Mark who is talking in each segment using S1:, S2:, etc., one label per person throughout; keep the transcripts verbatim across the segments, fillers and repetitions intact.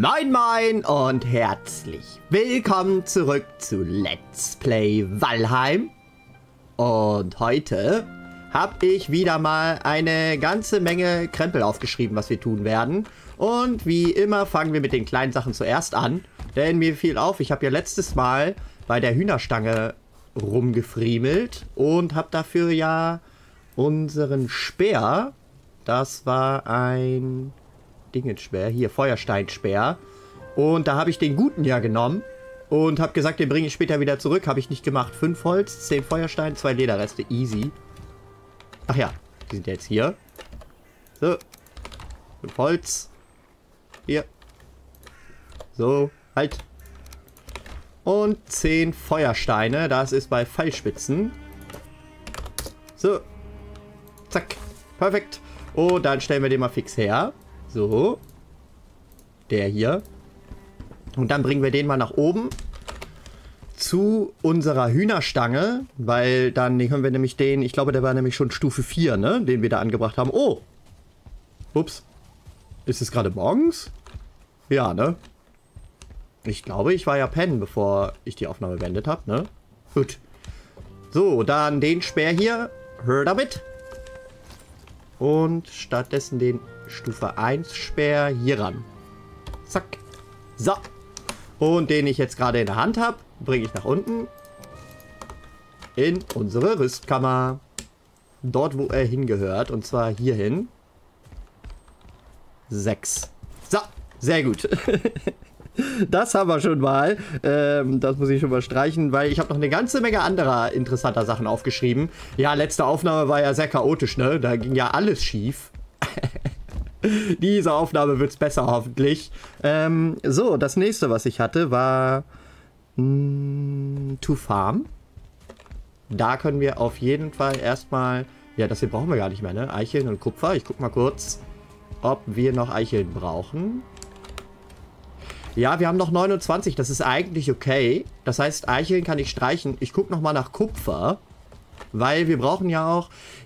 S1: Moin moin und herzlich willkommen zurück zu Let's Play Valheim. Und heute habe ich wieder mal eine ganze Menge Krempel aufgeschrieben, was wir tun werden. Und wie immer fangen wir mit den kleinen Sachen zuerst an. Denn mir fiel auf, ich habe ja letztes Mal bei der Hühnerstange rumgefriemelt und habe dafür ja unseren Speer, das war ein Dingenspeer, hier Feuersteinspeer, und da habe ich den guten ja genommen und habe gesagt, den bringe ich später wieder zurück. Habe ich nicht gemacht. Fünf Holz, zehn Feuerstein, zwei Lederreste, easy. Ach ja, die sind jetzt hier. So, fünf Holz, hier, so, halt. Und zehn Feuersteine, das ist bei Pfeilspitzen. So, zack, perfekt. Und dann stellen wir den mal fix her. So, der hier. Und dann bringen wir den mal nach oben zu unserer Hühnerstange, weil dann können wir nämlich den, ich glaube, der war nämlich schon Stufe vier, ne, den wir da angebracht haben. Oh, ups, ist es gerade morgens? Ja, ne? Ich glaube, ich war ja pennen, bevor ich die Aufnahme beendet habe, ne? Gut. So, dann den Speer hier, hör damit. Und stattdessen den Stufe eins Speer hier ran. Zack. So. Und den ich jetzt gerade in der Hand habe, bringe ich nach unten in unsere Rüstkammer. Dort, wo er hingehört. Und zwar hierhin. sechs. So. Sehr gut. Das haben wir schon mal. Ähm, das muss ich schon mal streichen, weil ich habe noch eine ganze Menge anderer interessanter Sachen aufgeschrieben. Ja, letzte Aufnahme war ja sehr chaotisch, ne? Da ging ja alles schief. Diese Aufnahme wird es besser, hoffentlich. Ähm, so, das nächste, was ich hatte, war mh, To Farm. Da können wir auf jeden Fall erstmal... Ja, das hier brauchen wir gar nicht mehr, ne? Eicheln und Kupfer. Ich guck mal kurz, ob wir noch Eicheln brauchen. Ja, wir haben noch neunundzwanzig. Das ist eigentlich okay. Das heißt, Eicheln kann ich streichen. Ich gucke nochmal nach Kupfer. Weil wir brauchen ja auch...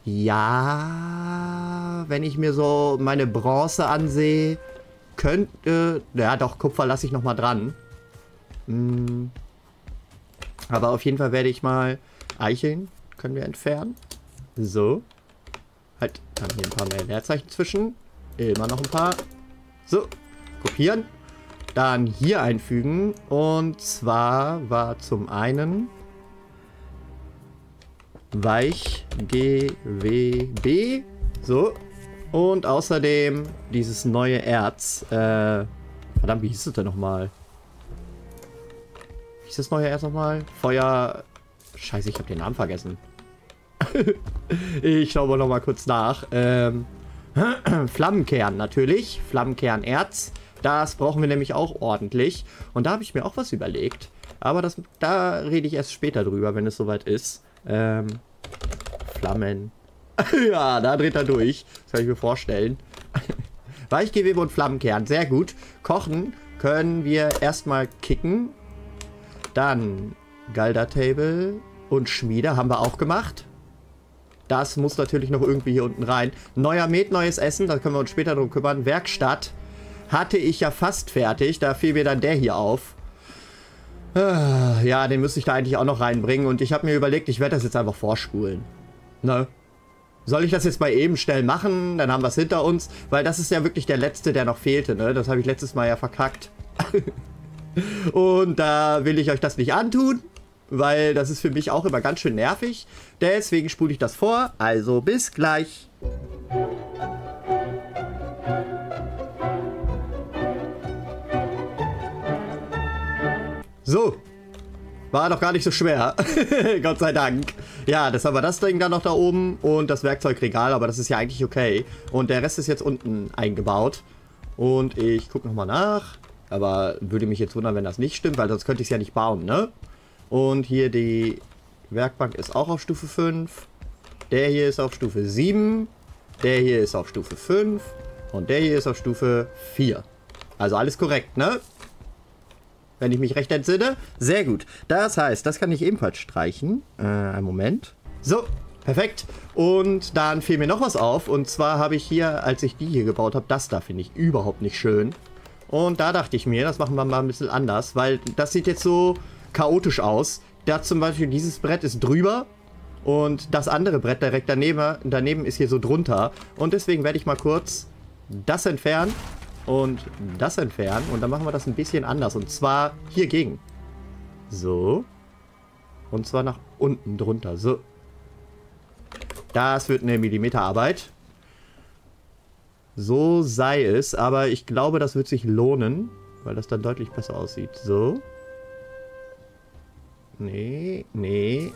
S1: Ja, wenn ich mir so meine Bronze ansehe, könnte... Ja, doch, Kupfer lasse ich nochmal dran. Hm. Aber auf jeden Fall werde ich mal... Eicheln können wir entfernen. So. Halt, dann hier ein paar mehr Leerzeichen zwischen. Immer noch ein paar. So, kopieren. Dann hier einfügen. Und zwar war zum einen Weich G W B. So. Und außerdem dieses neue Erz. Äh, verdammt, wie hieß es denn nochmal? Wie hieß das neue Erz nochmal? Feuer... Scheiße, ich habe den Namen vergessen. Ich schaue mal nochmal kurz nach. Ähm, Flammenkern natürlich. Flammenkernerz. Das brauchen wir nämlich auch ordentlich. Und da habe ich mir auch was überlegt. Aber das, da rede ich erst später drüber, wenn es soweit ist. Ähm, Flammen. Ja, da dreht er durch. Das kann ich mir vorstellen. Weichgewebe und Flammenkern. Sehr gut. Kochen können wir erstmal kicken. Dann Galder-Table und Schmiede haben wir auch gemacht. Das muss natürlich noch irgendwie hier unten rein. Neuer Met, neues Essen. Da können wir uns später drum kümmern. Werkstatt hatte ich ja fast fertig. Da fiel mir dann der hier auf. Ja, den müsste ich da eigentlich auch noch reinbringen. Und ich habe mir überlegt, ich werde das jetzt einfach vorspulen. Ne? Soll ich das jetzt mal eben schnell machen? Dann haben wir es hinter uns. Weil das ist ja wirklich der letzte, der noch fehlte. Ne? Das habe ich letztes Mal ja verkackt. Und da will ich euch das nicht antun. Weil das ist für mich auch immer ganz schön nervig. Deswegen spule ich das vor. Also bis gleich. So, war doch gar nicht so schwer. Gott sei Dank. Ja, das haben wir das Ding dann noch da oben und das Werkzeugregal, aber das ist ja eigentlich okay. Und der Rest ist jetzt unten eingebaut. Und ich gucke nochmal nach. Aber würde mich jetzt wundern, wenn das nicht stimmt, weil sonst könnte ich es ja nicht bauen, ne? Und hier die Werkbank ist auch auf Stufe fünf. Der hier ist auf Stufe sieben. Der hier ist auf Stufe fünf. Und der hier ist auf Stufe vier. Also alles korrekt, ne? Wenn ich mich recht entsinne. Sehr gut. Das heißt, das kann ich ebenfalls streichen. Äh, einen Moment. So, perfekt. Und dann fiel mir noch was auf. Und zwar habe ich hier, als ich die hier gebaut habe, das da finde ich überhaupt nicht schön. Und da dachte ich mir, das machen wir mal ein bisschen anders, weil das sieht jetzt so chaotisch aus. Da zum Beispiel dieses Brett ist drüber und das andere Brett direkt daneben, daneben ist hier so drunter. Und deswegen werde ich mal kurz das entfernen und das entfernen. Und dann machen wir das ein bisschen anders. Und zwar hier gegen. So. Und zwar nach unten drunter. So. Das wird eine Millimeterarbeit. So sei es. Aber ich glaube, das wird sich lohnen, weil das dann deutlich besser aussieht. So. Nee, nee.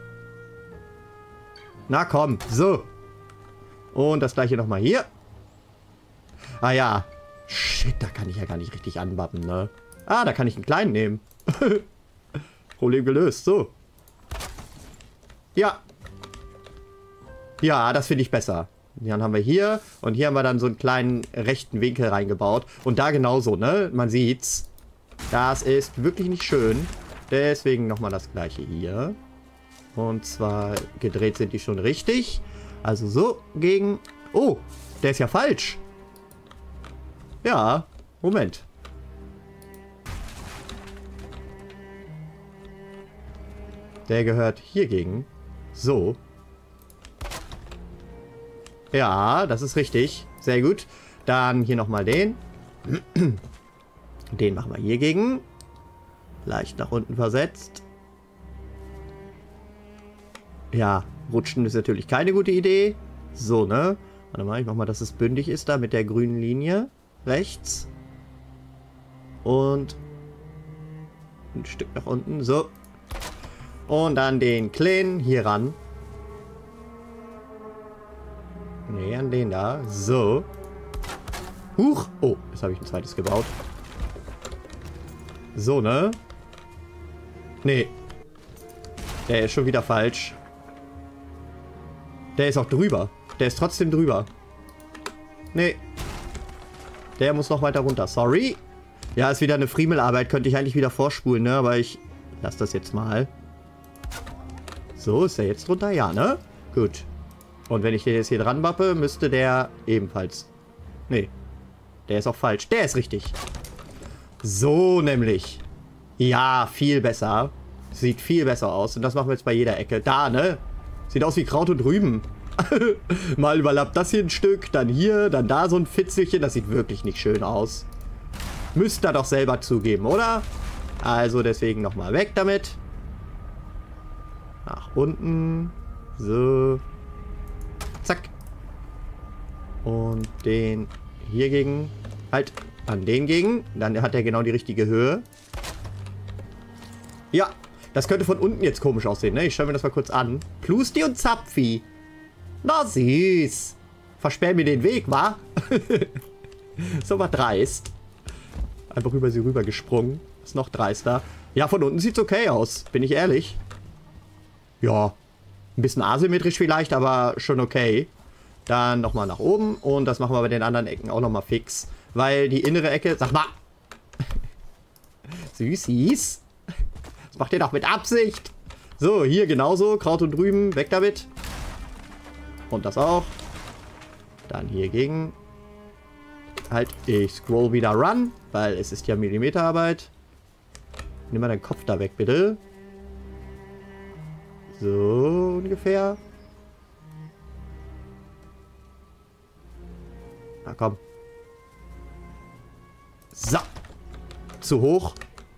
S1: Na komm, so. Und das gleiche nochmal hier. Ah ja. Shit, da kann ich ja gar nicht richtig anwappen, ne? Ah, da kann ich einen kleinen nehmen. Problem gelöst, so. Ja. Ja, das finde ich besser. Dann haben wir hier und hier haben wir dann so einen kleinen rechten Winkel reingebaut. Und da genauso, ne? Man sieht's. Das ist wirklich nicht schön. Deswegen nochmal das gleiche hier. Und zwar gedreht sind die schon richtig. Also so gegen... Oh, der ist ja falsch. Ja, Moment. Der gehört hier gegen. So. Ja, das ist richtig. Sehr gut. Dann hier nochmal den. Den machen wir hier gegen. Leicht nach unten versetzt. Ja, rutschen ist natürlich keine gute Idee. So, ne? Warte mal, ich mach mal, dass es bündig ist da mit der grünen Linie. Rechts. Und ein Stück nach unten. So. Und dann den kleinen hier ran. Ne, an den da. So. Huch. Oh, jetzt habe ich ein zweites gebaut. So, ne? Nee. Der ist schon wieder falsch. Der ist auch drüber. Der ist trotzdem drüber. Nee. Der muss noch weiter runter. Sorry. Ja, ist wieder eine Friemelarbeit. Könnte ich eigentlich wieder vorspulen, ne? Aber ich lasse das jetzt mal. So, ist der jetzt drunter? Ja, ne? Gut. Und wenn ich den jetzt hier dran wappe, müsste der ebenfalls... Nee. Der ist auch falsch. Der ist richtig. So nämlich. Ja, viel besser. Sieht viel besser aus. Und das machen wir jetzt bei jeder Ecke. Da, ne? Sieht aus wie Kraut und Rüben. Mal überlappt das hier ein Stück, dann hier, dann da so ein Fitzelchen. Das sieht wirklich nicht schön aus. Müsst ihr doch selber zugeben, oder? Also deswegen nochmal weg damit. Nach unten. So. Zack. Und den hier gegen. Halt an den gegen. Dann hat er genau die richtige Höhe. Ja. Das könnte von unten jetzt komisch aussehen, ne? Ich schaue mir das mal kurz an. Plusti und Zapfi. Na süß. Versperr mir den Weg, wa? So was dreist. Einfach über sie rüber gesprungen. Ist noch dreister. Ja, von unten sieht's okay aus. Bin ich ehrlich. Ja. Ein bisschen asymmetrisch vielleicht, aber schon okay. Dann nochmal nach oben. Und das machen wir bei den anderen Ecken auch nochmal fix. Weil die innere Ecke... Sag mal. Süßis. Das macht ihr doch mit Absicht. So, hier genauso. Kraut und Rüben. Weg damit. Und das auch. Dann hier gegen. Halt, ich scroll wieder run. Weil es ist ja Millimeterarbeit. Nimm mal deinen Kopf da weg, bitte. So ungefähr. Na komm. So. Zu hoch.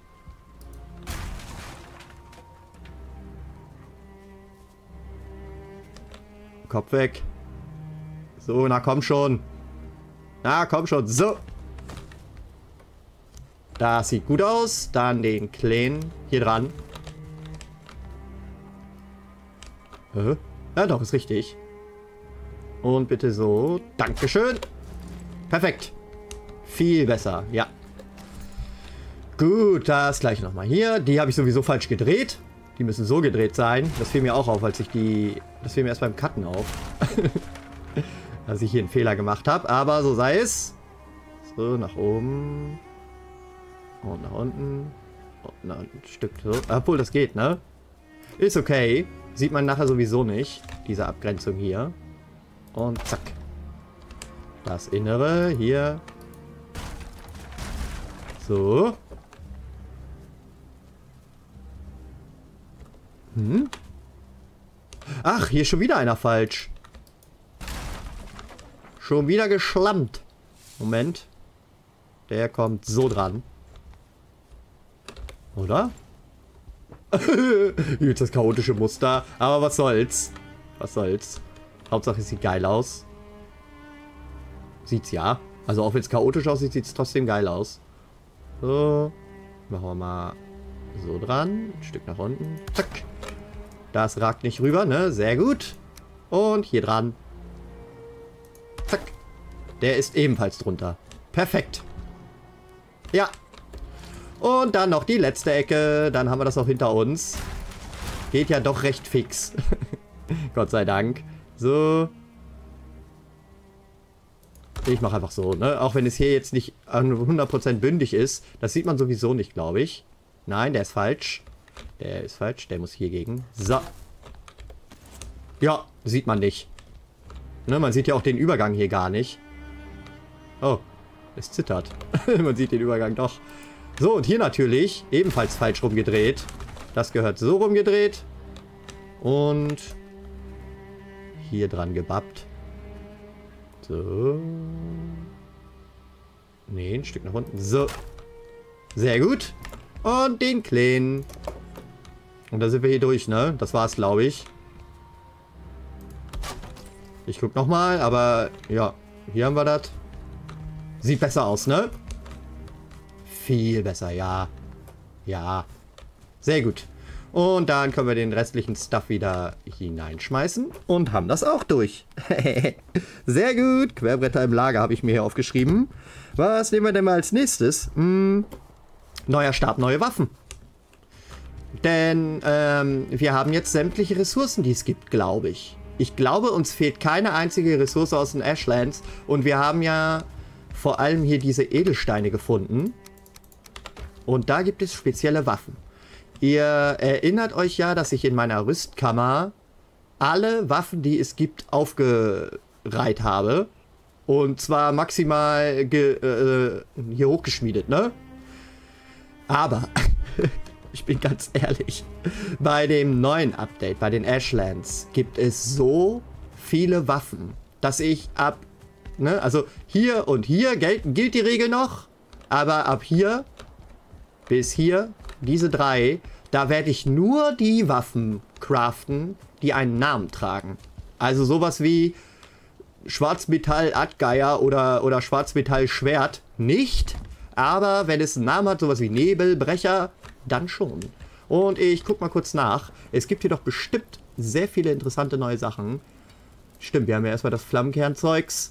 S1: Kopf weg. So, na komm schon. Na komm schon. So. Das sieht gut aus. Dann den kleinen hier dran. Äh? Ja, doch, ist richtig. Und bitte so. Dankeschön. Perfekt. Viel besser, ja. Gut, das gleiche nochmal hier. Die habe ich sowieso falsch gedreht. Die müssen so gedreht sein. Das fiel mir auch auf, als ich die... Das fiel mir erst beim Cutten auf. Dass ich hier einen Fehler gemacht habe. Aber so sei es. So, nach oben. Und nach unten. Und nach ein Stück so. Obwohl, das geht, ne? Ist okay. Sieht man nachher sowieso nicht. Diese Abgrenzung hier. Und zack. Das Innere hier. So. Hm? Ach, hier ist schon wieder einer falsch. Schon wieder geschlammt. Moment. Der kommt so dran. Oder? Jetzt das chaotische Muster. Aber was soll's? Was soll's? Hauptsache es sieht geil aus. Sieht's ja. Also auch wenn es chaotisch aussieht, sieht es trotzdem geil aus. So. Machen wir mal so dran. Ein Stück nach unten. Zack. Das ragt nicht rüber, ne? Sehr gut. Und hier dran. Zack. Der ist ebenfalls drunter. Perfekt. Ja. Und dann noch die letzte Ecke. Dann haben wir das auch hinter uns. Geht ja doch recht fix. Gott sei Dank. So. Ich mache einfach so, ne? Auch wenn es hier jetzt nicht hundert Prozent bündig ist. Das sieht man sowieso nicht, glaube ich. Nein, der ist falsch. Der ist falsch. Der muss hier gegen. So. Ja, sieht man nicht. Ne, man sieht ja auch den Übergang hier gar nicht. Oh, es zittert. Man sieht den Übergang doch. So, und hier natürlich ebenfalls falsch rumgedreht. Das gehört so rumgedreht. Und hier dran gebappt. So. Ne, ein Stück nach unten. So. Sehr gut. Und den kleinen. Und da sind wir hier durch, ne? Das war's, glaube ich. Ich guck nochmal, aber ja, hier haben wir das. Sieht besser aus, ne? Viel besser, ja. Ja. Sehr gut. Und dann können wir den restlichen Stuff wieder hineinschmeißen. Und haben das auch durch. Sehr gut. Querbretter im Lager habe ich mir hier aufgeschrieben. Was nehmen wir denn mal als nächstes? Hm, neuer Stab, neue Waffen. Denn ähm, wir haben jetzt sämtliche Ressourcen, die es gibt, glaube ich. Ich glaube, uns fehlt keine einzige Ressource aus den Ashlands. Und wir haben ja vor allem hier diese Edelsteine gefunden. Und da gibt es spezielle Waffen. Ihr erinnert euch ja, dass ich in meiner Rüstkammer alle Waffen, die es gibt, aufgereiht habe. Und zwar maximal ge, äh, hier hochgeschmiedet, ne? Aber, ich bin ganz ehrlich, bei dem neuen Update, bei den Ashlands, gibt es so viele Waffen, dass ich ab, ne, also hier und hier gilt, gilt die Regel noch, aber ab hier bis hier, diese drei, da werde ich nur die Waffen craften, die einen Namen tragen. Also sowas wie Schwarzmetall-Adgeier oder, oder Schwarzmetall-Schwert nicht. Aber wenn es einen Namen hat, sowas wie Nebelbrecher, dann schon. Und ich guck mal kurz nach. Es gibt hier doch bestimmt sehr viele interessante neue Sachen. Stimmt, wir haben ja erstmal das Flammenkernzeugs.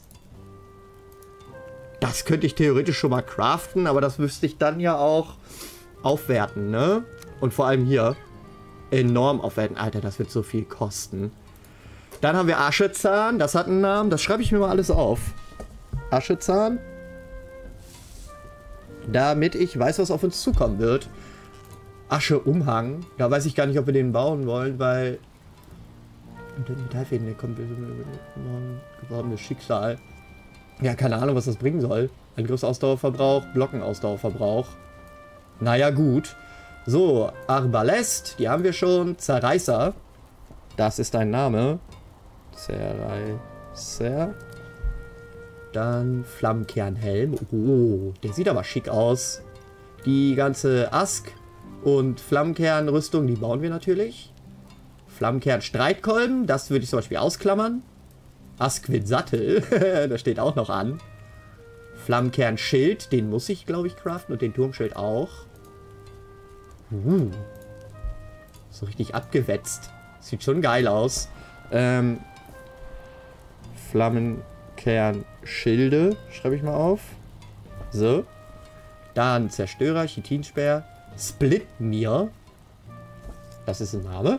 S1: Das könnte ich theoretisch schon mal craften, aber das müsste ich dann ja auch aufwerten, ne? Und vor allem hier enorm aufwerten. Alter, das wird so viel kosten. Dann haben wir Aschezahn, das hat einen Namen, das schreibe ich mir mal alles auf. Aschezahn. Damit ich weiß, was auf uns zukommen wird. Ascheumhang. Da weiß ich gar nicht, ob wir den bauen wollen, weil... Metallfäden, kommt gewordenes Schicksal. Ja, keine Ahnung, was das bringen soll. Angriffsausdauerverbrauch, Blockenausdauerverbrauch. Naja, gut. So, Arbalest, die haben wir schon. Zerreißer. Das ist ein Name. Zerreißer. Dann Flammenkernhelm. Oh, der sieht aber schick aus. Die ganze Ask und Flammenkernrüstung, die bauen wir natürlich. Flammenkern-Streitkolben, das würde ich zum Beispiel ausklammern. Askwin-Sattel, das steht auch noch an. Flammenkern-Schild, den muss ich, glaube ich, craften. Und den Turmschild auch. Uh, so richtig abgewetzt. Sieht schon geil aus. Ähm, Flammenkern-Schilde, schreibe ich mal auf. So. Dann Zerstörer, Chitinsperr. Splitmir. Das ist ein Name.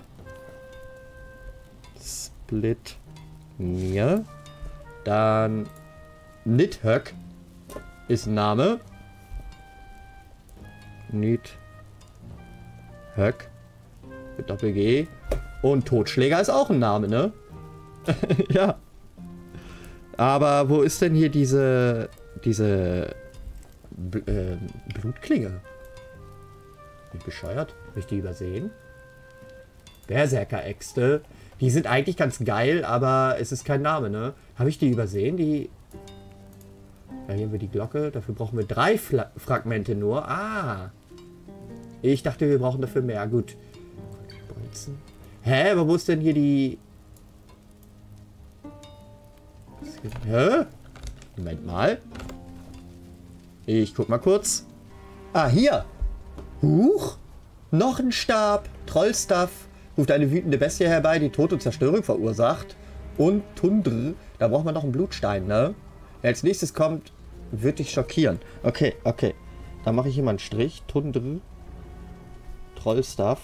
S1: Splitmir. Dann Nidhöck ist ein Name. Nidhöck. Mit Doppel-G. Und Totschläger ist auch ein Name, ne? Ja. Aber wo ist denn hier diese... diese... Bl äh, Blut... Klinge. Bin ich bescheuert? Habe ich die übersehen? Berserker-Äxte. Die sind eigentlich ganz geil, aber es ist kein Name, ne? Habe ich die übersehen? Die... Ja, hier haben wir die Glocke. Dafür brauchen wir drei Fla Fragmente nur. Ah. Ich dachte, wir brauchen dafür mehr. Gut. Bolzen. Hä? Aber wo ist denn hier die... Hä? Moment mal. Ich guck mal kurz. Ah, hier. Huch. Noch ein Stab. Trollstuff. Ruft eine wütende Bestie herbei, die Tod und Zerstörung verursacht. Und Tundr. Da braucht man noch einen Blutstein, ne? Wer als nächstes kommt, wird dich schockieren. Okay, okay. Dann mache ich hier mal einen Strich. Tundr. Trollstuff.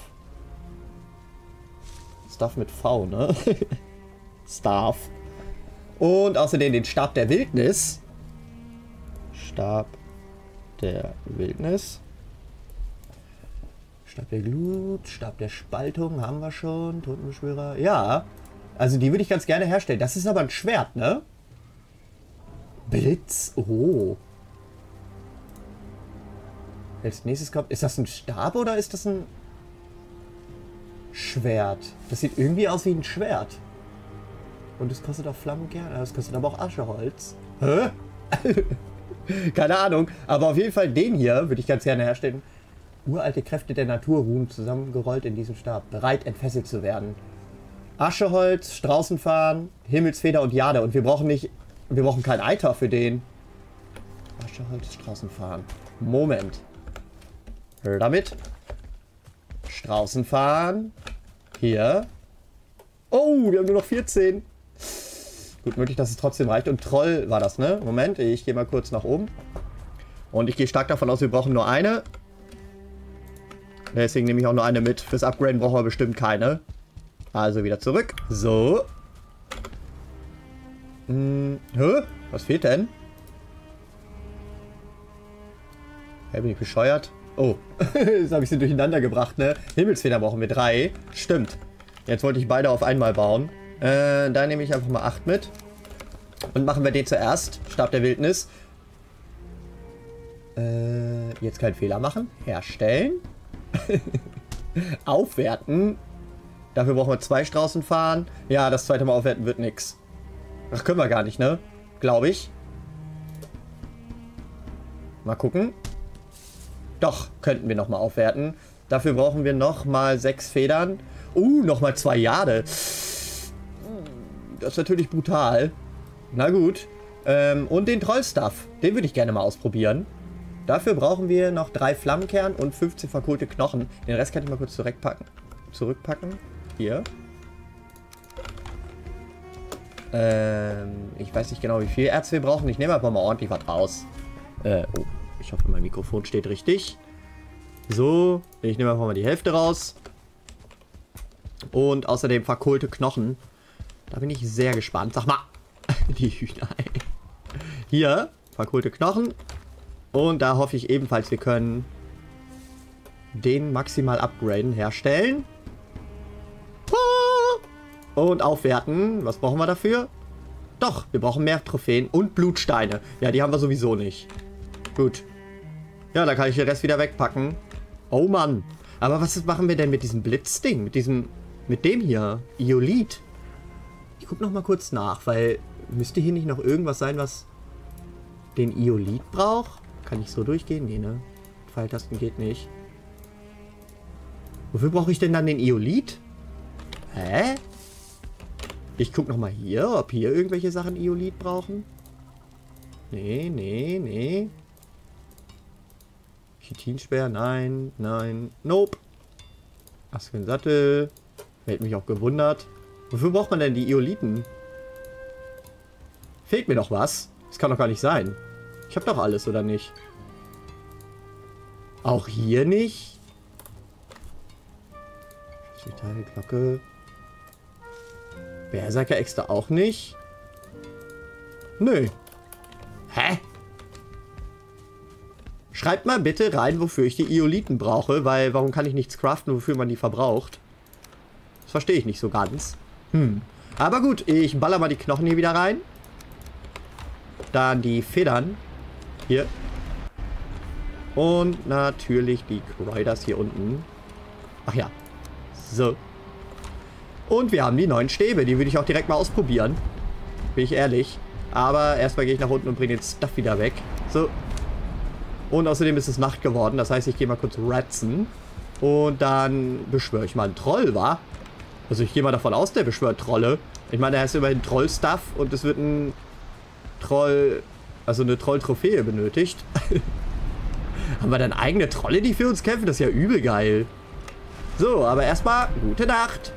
S1: Stuff mit V, ne? Staff. Und außerdem den Stab der Wildnis. Stab der Wildnis. Stab der Glut, Stab der Spaltung haben wir schon. Totenbeschwörer. Ja. Also die würde ich ganz gerne herstellen. Das ist aber ein Schwert, ne? Blitz. Oh. Als nächstes kommt... Ist das ein Stab oder ist das ein Schwert? Das sieht irgendwie aus wie ein Schwert. Und es kostet auch Flammenkern. Das kostet aber auch Ascheholz. Hä? Keine Ahnung. Aber auf jeden Fall den hier würde ich ganz gerne herstellen. Uralte Kräfte der Natur ruhen zusammengerollt in diesem Stab. Bereit, entfesselt zu werden. Ascheholz, Straußenfarn, Himmelsfeder und Jade. Und wir brauchen nicht... Wir brauchen kein Eiter für den. Ascheholz, Straußenfarn. Moment. Damit. Straußenfarn. Hier. Oh, wir haben nur noch vierzehn. Gut möglich, dass es trotzdem reicht. Und Troll war das, ne? Moment, ich gehe mal kurz nach oben. Und ich gehe stark davon aus, wir brauchen nur eine. Deswegen nehme ich auch nur eine mit. Fürs Upgraden brauchen wir bestimmt keine. Also wieder zurück. So. Hm, hä? Was fehlt denn? Hä, bin ich bescheuert? Oh, jetzt habe ich sie durcheinander gebracht, ne? Himmelsfeder brauchen wir drei. Stimmt. Jetzt wollte ich beide auf einmal bauen. Äh, da nehme ich einfach mal acht mit. Und machen wir den zuerst. Stab der Wildnis. Äh, jetzt keinen Fehler machen. Herstellen. Aufwerten. Dafür brauchen wir zwei Straußenfarn. Ja, das zweite Mal aufwerten wird nix. Ach, können wir gar nicht, ne? Glaube ich. Mal gucken. Doch, könnten wir nochmal aufwerten. Dafür brauchen wir nochmal sechs Federn. Uh, nochmal zwei Jade. Das ist natürlich brutal. Na gut. Ähm, und den Trollstuff. Den würde ich gerne mal ausprobieren. Dafür brauchen wir noch drei Flammenkern und fünfzehn verkohlte Knochen. Den Rest kann ich mal kurz zurückpacken. Zurückpacken. Hier. Ähm, ich weiß nicht genau, wie viel Erz wir brauchen. Ich nehme einfach mal ordentlich was raus. Äh, oh. Ich hoffe, mein Mikrofon steht richtig. So. Ich nehme einfach mal die Hälfte raus. Und außerdem verkohlte Knochen. Da bin ich sehr gespannt. Sag mal. Die Hühner. Hier. Verkohlte Knochen. Und da hoffe ich ebenfalls, wir können den maximal upgraden, herstellen. Und aufwerten. Was brauchen wir dafür? Doch, wir brauchen mehr Trophäen und Blutsteine. Ja, die haben wir sowieso nicht. Gut. Ja, da kann ich den Rest wieder wegpacken. Oh Mann. Aber was machen wir denn mit diesem Blitzding? Mit diesem, mit dem hier? Iolit. Ich gucke noch mal kurz nach, weil müsste hier nicht noch irgendwas sein, was den Iolit braucht? Kann ich so durchgehen? Nee, ne? Pfeiltasten geht nicht. Wofür brauche ich denn dann den Iolit? Hä? Ich gucke noch mal hier, ob hier irgendwelche Sachen Iolit brauchen. Nee, nee, nee. Chitinsperr, nein, nein, nope. Askensattel. Hätte mich auch gewundert. Wofür braucht man denn die Ioliten? Fehlt mir doch was. Das kann doch gar nicht sein. Ich habe doch alles, oder nicht? Auch hier nicht? Glocke. Berserker-Äxte auch nicht? Nö. Hä? Schreibt mal bitte rein, wofür ich die Ioliten brauche, weil warum kann ich nichts craften, wofür man die verbraucht? Das verstehe ich nicht so ganz. Hm. Aber gut, ich baller mal die Knochen hier wieder rein. Dann die Federn. Hier. Und natürlich die Riders hier unten. Ach ja. So. Und wir haben die neuen Stäbe. Die würde ich auch direkt mal ausprobieren. Bin ich ehrlich. Aber erstmal gehe ich nach unten und bringe den Stuff wieder weg. So. Und außerdem ist es Nacht geworden. Das heißt, ich gehe mal kurz ratzen. Und dann beschwöre ich mal einen Troll, wa? Also ich gehe mal davon aus, der beschwört Trolle. Ich meine, er ist immerhin Troll-Stuff und es wird ein Troll... Also eine Troll-Trophäe benötigt. Haben wir dann eigene Trolle, die für uns kämpfen? Das ist ja übel geil. So, aber erstmal gute Nacht.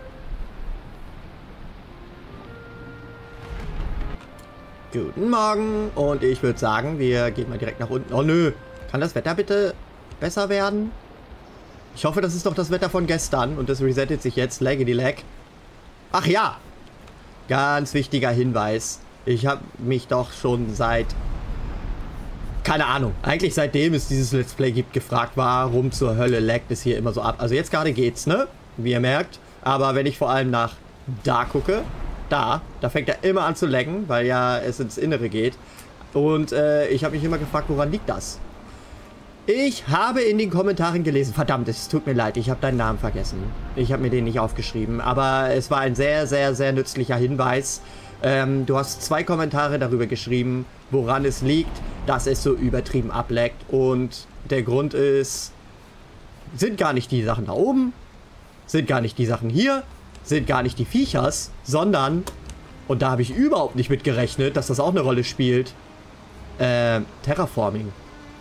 S1: Guten Morgen. Und ich würde sagen, wir gehen mal direkt nach unten. Oh nö. Kann das Wetter bitte besser werden? Ich hoffe, das ist doch das Wetter von gestern. Und das resettet sich jetzt. Laggedy lag. Ach ja. Ganz wichtiger Hinweis. Ich habe mich doch schon seit... Keine Ahnung. Eigentlich seitdem es dieses Let's Play gibt, gefragt, warum zur Hölle laggt es hier immer so ab. Also jetzt gerade geht's, ne? Wie ihr merkt. Aber wenn ich vor allem nach da gucke... Da, da fängt er immer an zu laggen, weil ja es ins Innere geht. Und äh, ich habe mich immer gefragt, woran liegt das? Ich habe in den Kommentaren gelesen, verdammt, es tut mir leid, ich habe deinen Namen vergessen. Ich habe mir den nicht aufgeschrieben, aber es war ein sehr, sehr, sehr nützlicher Hinweis. Ähm, du hast zwei Kommentare darüber geschrieben, woran es liegt, dass es so übertrieben ablaggt. Und der Grund ist, sind gar nicht die Sachen da oben, sind gar nicht die Sachen hier, sind gar nicht die Viechers, sondern, und da habe ich überhaupt nicht mit gerechnet, dass das auch eine Rolle spielt, äh, Terraforming.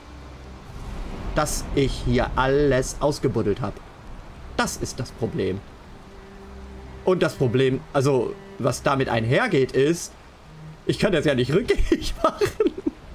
S1: Dass ich hier alles ausgebuddelt habe. Das ist das Problem. Und das Problem, also, was damit einhergeht, ist, ich kann das ja nicht rückgängig machen.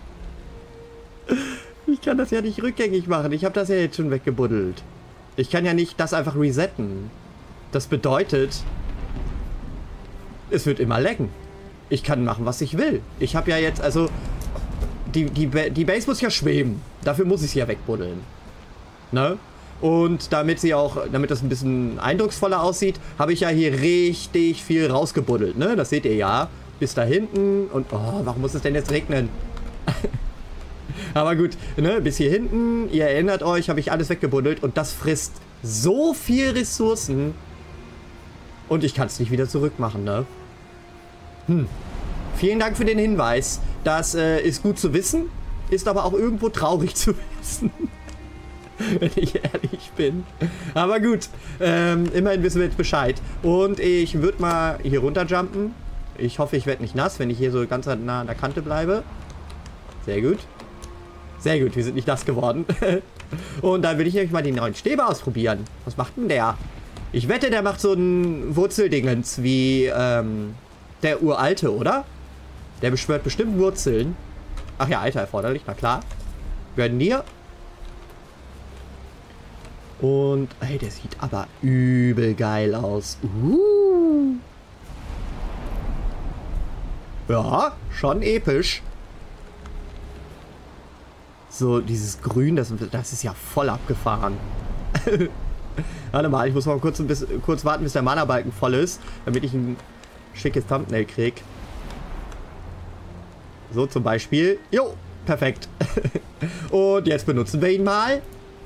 S1: Ich kann das ja nicht rückgängig machen. Ich habe das ja jetzt schon weggebuddelt. Ich kann ja nicht das einfach resetten. Das bedeutet, es wird immer laggen. Ich kann machen, was ich will. Ich habe ja jetzt, also, die, die, die Base muss ja schweben. Dafür muss ich sie ja wegbuddeln. Ne? Und damit sie auch, damit das ein bisschen eindrucksvoller aussieht, habe ich ja hier richtig viel rausgebuddelt. Ne? Das seht ihr ja. Bis da hinten. Und, oh, warum muss es denn jetzt regnen? Aber gut, ne? Bis hier hinten. Ihr erinnert euch, habe ich alles weggebuddelt. Und das frisst so viel Ressourcen. Und ich kann es nicht wieder zurückmachen, ne? Hm. Vielen Dank für den Hinweis. Das äh, ist gut zu wissen, ist aber auch irgendwo traurig zu wissen. Wenn ich ehrlich bin. Aber gut, ähm, immerhin wissen wir jetzt Bescheid. Und ich würde mal hier runterjumpen. Ich hoffe, ich werde nicht nass, wenn ich hier so ganz nah an der Kante bleibe. Sehr gut. Sehr gut, wir sind nicht nass geworden. Und dann will ich nämlich mal die neuen Stäbe ausprobieren. Was macht denn der? Ich wette, der macht so ein Wurzeldingens wie ähm, der uralte, oder? Der beschwört bestimmt Wurzeln. Ach ja, Alter erforderlich, na klar. Gönnen dir. Und, ey, der sieht aber übel geil aus. Uh. Ja, schon episch. So, dieses Grün, das, das ist ja voll abgefahren. Warte mal, ich muss mal kurz, ein bisschen, kurz warten, bis der Mana-Balken voll ist, damit ich ein schickes Thumbnail kriege. So zum Beispiel. Jo, perfekt. Und jetzt benutzen wir ihn mal.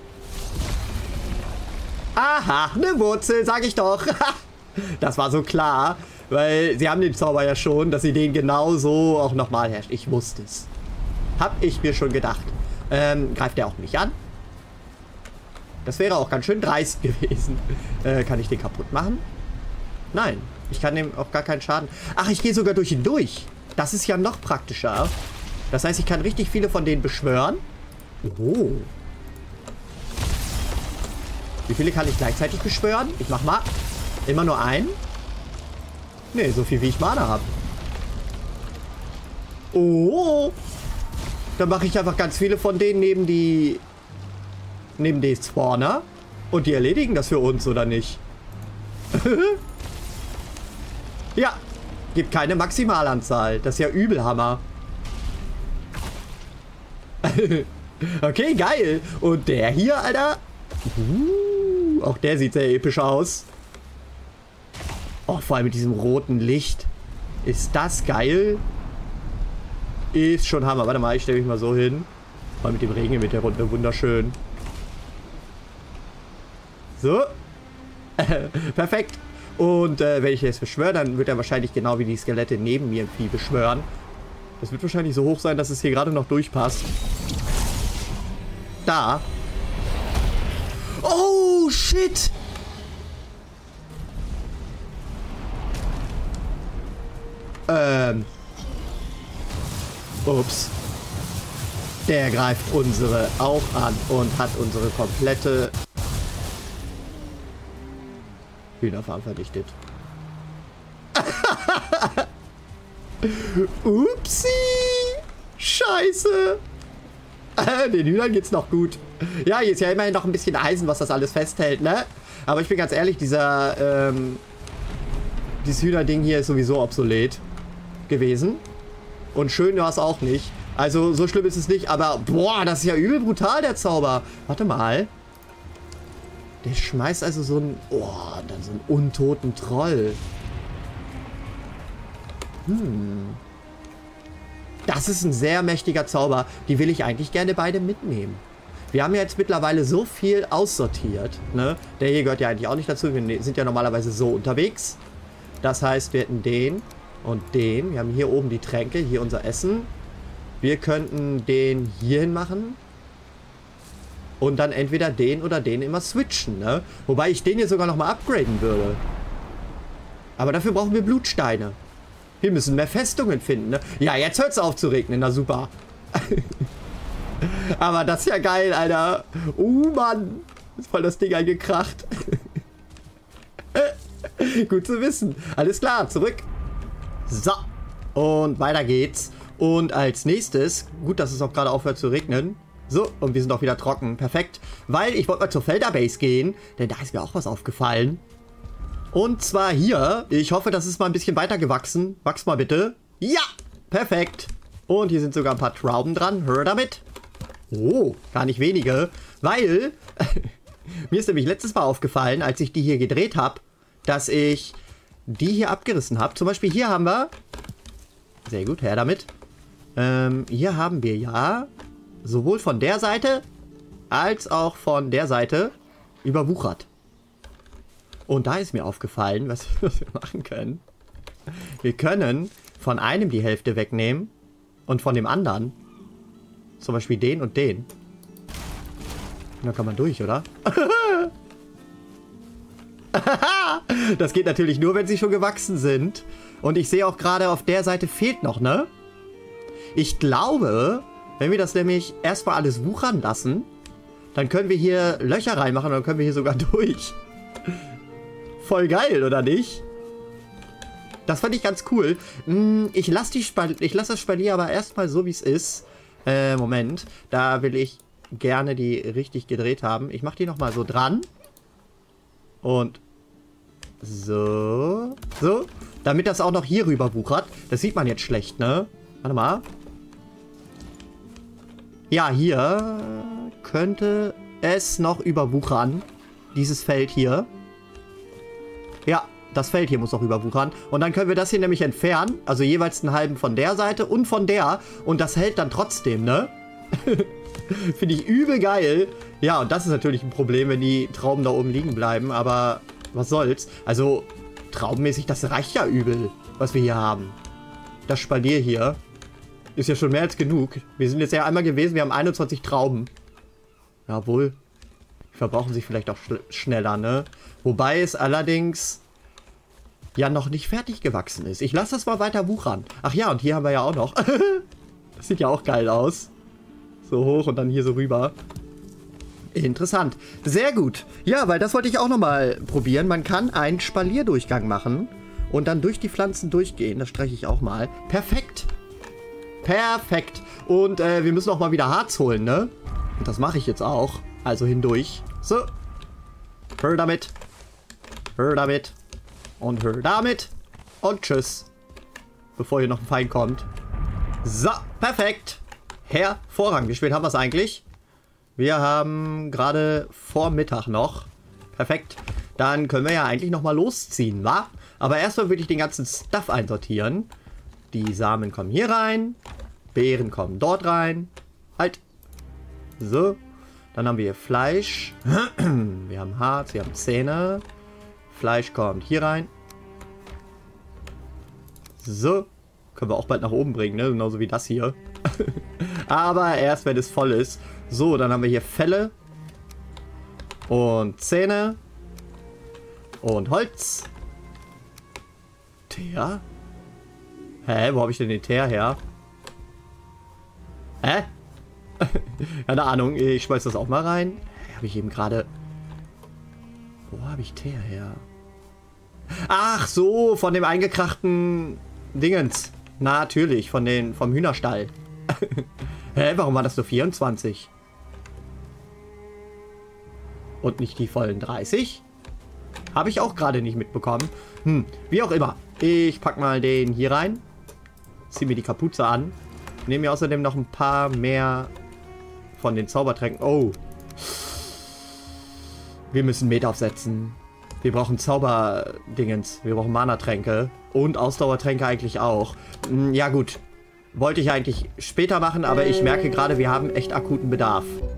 S1: Aha, eine Wurzel, sag ich doch. Das war so klar, weil sie haben den Zauber ja schon, dass sie den genau so auch nochmal herrscht. Ich wusste es. Hab ich mir schon gedacht. Ähm, greift der auch nicht an? Das wäre auch ganz schön dreist gewesen. Äh, kann ich den kaputt machen? Nein, ich kann dem auch gar keinen Schaden. Ach, ich gehe sogar durch ihn durch. Das ist ja noch praktischer. Das heißt, ich kann richtig viele von denen beschwören. Oh. Wie viele kann ich gleichzeitig beschwören? Ich mach mal immer nur einen. Nee, so viel wie ich Mana habe. Oh. Dann mache ich einfach ganz viele von denen neben die neben die Spawner. Und die erledigen das für uns, oder nicht? Ja. Gibt keine Maximalanzahl. Das ist ja Übelhammer. Okay, geil. Und der hier, Alter. Uh, auch der sieht sehr episch aus. Oh, vor allem mit diesem roten Licht. Ist das geil? Ist schon Hammer. Warte mal, ich stelle mich mal so hin. Mal mit dem Regen mit der Runde. Wunderschön. So. Perfekt. Und äh, wenn ich jetzt beschwöre, dann wird er wahrscheinlich genau wie die Skelette neben mir im Vieh beschwören. Das wird wahrscheinlich so hoch sein, dass es hier gerade noch durchpasst. Da. Oh, shit. Ähm. Ups. Der greift unsere auch an und hat unsere komplette Hühnerfarm vernichtet. Upsi! Scheiße! Den Hühnern geht's noch gut. Ja, hier ist ja immerhin noch ein bisschen Eisen, was das alles festhält, ne? Aber ich bin ganz ehrlich, dieser, ähm... dieses Hühnerding hier ist sowieso obsolet gewesen. Und schön war es auch nicht. Also, so schlimm ist es nicht, aber boah, das ist ja übel brutal, der Zauber. Warte mal. Der schmeißt also so einen, oh, dann so einen untoten Troll. Hm. Das ist ein sehr mächtiger Zauber. Die will ich eigentlich gerne beide mitnehmen. Wir haben ja jetzt mittlerweile so viel aussortiert, ne? Der hier gehört ja eigentlich auch nicht dazu. Wir sind ja normalerweise so unterwegs. Das heißt, wir hätten den und den. Wir haben hier oben die Tränke, hier unser Essen. Wir könnten den hierhin machen. Und dann entweder den oder den immer switchen, ne? Wobei ich den hier sogar nochmal upgraden würde. Aber dafür brauchen wir Blutsteine. Wir müssen mehr Festungen finden, ne? Ja, jetzt hört es auf zu regnen, na super. Aber das ist ja geil, Alter. Uh, Mann. Ist voll das Ding eingekracht. Gut zu wissen. Alles klar, zurück. So. Und weiter geht's. Und als nächstes, gut, dass es auch gerade aufhört zu regnen. So, und wir sind auch wieder trocken. Perfekt. Weil ich wollte mal zur Felderbase gehen, denn da ist mir auch was aufgefallen. Und zwar hier. Ich hoffe, das ist mal ein bisschen weiter gewachsen. Wachs mal bitte. Ja, perfekt. Und hier sind sogar ein paar Trauben dran. Hör damit. Oh, gar nicht wenige. Weil, mir ist nämlich letztes Mal aufgefallen, als ich die hier gedreht habe, dass ich die hier abgerissen habe. Zum Beispiel hier haben wir... Sehr gut, her damit. Ähm, hier haben wir ja... sowohl von der Seite als auch von der Seite überwuchert. Und da ist mir aufgefallen, was, was wir machen können. Wir können von einem die Hälfte wegnehmen und von dem anderen zum Beispiel den und den. Und dann kann man durch, oder? Das geht natürlich nur, wenn sie schon gewachsen sind. Und ich sehe auch gerade, auf der Seite fehlt noch, ne? Ich glaube... Wenn wir das nämlich erstmal alles wuchern lassen, dann können wir hier Löcher reinmachen und dann können wir hier sogar durch. Voll geil, oder nicht? Das fand ich ganz cool. Ich lasse die Spal ich lasse das Spalier aber erstmal so, wie es ist. Äh, Moment. Da will ich gerne die richtig gedreht haben. Ich mache die nochmal so dran. Und so. So. Damit das auch noch hier rüber wuchert. Das sieht man jetzt schlecht, ne? Warte mal. Ja, hier könnte es noch überwuchern. Dieses Feld hier. Ja, das Feld hier muss noch überwuchern. Und dann können wir das hier nämlich entfernen. Also jeweils einen halben von der Seite und von der. Und das hält dann trotzdem, ne? Finde ich übel geil. Ja, und das ist natürlich ein Problem, wenn die Trauben da oben liegen bleiben. Aber was soll's. Also traubenmäßig, das reicht ja übel, was wir hier haben. Das Spalier hier ist ja schon mehr als genug. Wir sind jetzt ja einmal gewesen, wir haben einundzwanzig Trauben. Jawohl. Die verbrauchen sich vielleicht auch sch schneller, ne? Wobei es allerdings ja noch nicht fertig gewachsen ist. Ich lasse das mal weiter wuchern. Ach ja, und hier haben wir ja auch noch. Das sieht ja auch geil aus. So hoch und dann hier so rüber. Interessant. Sehr gut. Ja, weil das wollte ich auch nochmal probieren. Man kann einen Spalierdurchgang machen und dann durch die Pflanzen durchgehen. Das streiche ich auch mal. Perfekt. Perfekt. Und äh, wir müssen auch mal wieder Harz holen, ne? Und das mache ich jetzt auch. Also hindurch. So. Hör damit. Hör damit. Und hör damit. Und tschüss. Bevor hier noch ein Feind kommt. So. Perfekt. Hervorragend. Wie spät haben wir es eigentlich? Wir haben gerade vor Mittag noch. Perfekt. Dann können wir ja eigentlich noch mal losziehen, wa? Aber erstmal würde ich den ganzen Stuff einsortieren. Die Samen kommen hier rein. Beeren kommen dort rein. Halt. So. Dann haben wir hier Fleisch. Wir haben Harz, wir haben Zähne. Fleisch kommt hier rein. So. Können wir auch bald nach oben bringen, ne? Genauso wie das hier. Aber erst, wenn es voll ist. So, dann haben wir hier Felle. Und Zähne. Und Holz. Teer? Hä? Wo habe ich denn den Teer her? Hä? Keine Ahnung. Ich schmeiß das auch mal rein. Habe ich eben gerade... Wo habe ich Teer her? Ach so, von dem eingekrachten Dingens. Natürlich, von den, vom Hühnerstall. Hä, warum war das nur vierundzwanzig? Und nicht die vollen dreißig? Habe ich auch gerade nicht mitbekommen. Hm, wie auch immer. Ich pack mal den hier rein. Zieh mir die Kapuze an. Nehme mir außerdem noch ein paar mehr von den Zaubertränken. Oh. Wir müssen Met aufsetzen. Wir brauchen Zauberdingens. Wir brauchen Mana-Tränke. Und Ausdauertränke eigentlich auch. Hm, ja gut. Wollte ich eigentlich später machen, aber ich merke gerade, wir haben echt akuten Bedarf.